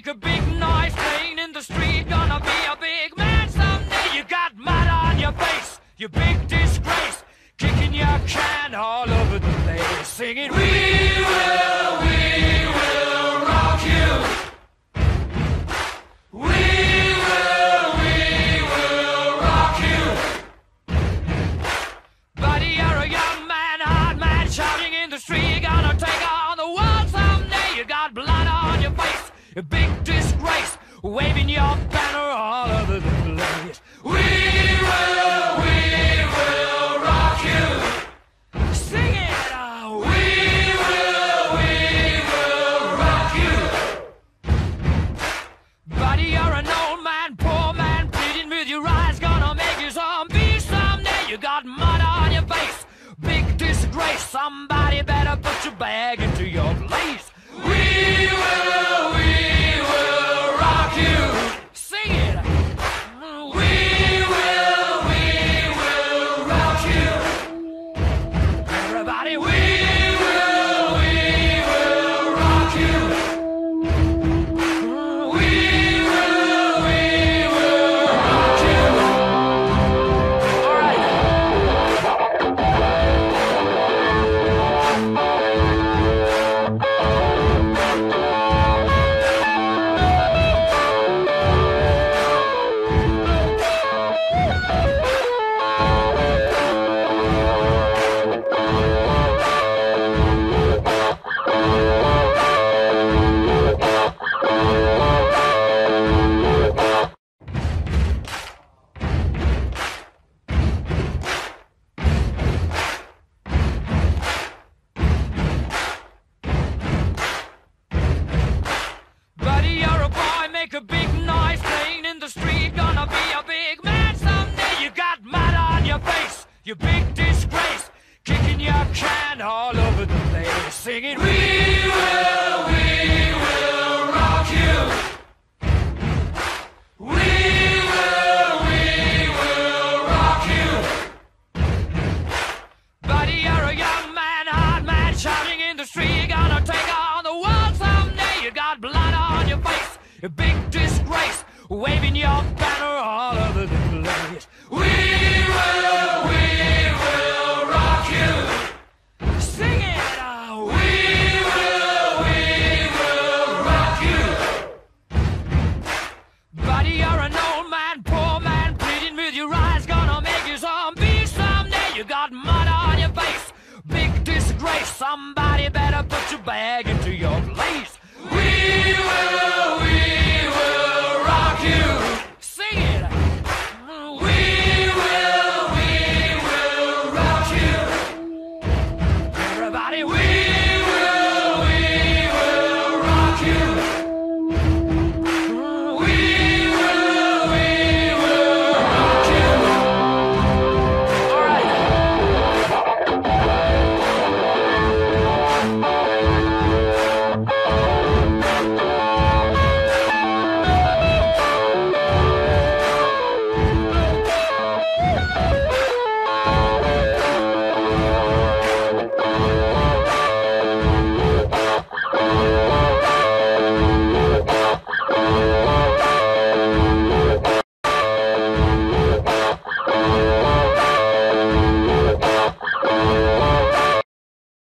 make a big noise playing in the street. Gonna be a big man someday. You got mud on your face, you big disgrace. Kicking your can all over the place, singing, we will rock you. We will rock you. Buddy, you're a young man, hard man, shouting in the street. You're gonna take on the world someday. You got blood on your face, a big disgrace, waving your banner all over the place. We will rock you. Sing it, we will rock you. Buddy, you're an old man, poor man, pleading with your eyes, gonna make you zombie someday. You got mud on your face, big disgrace. Somebody better put your bag into your place. We will rock you.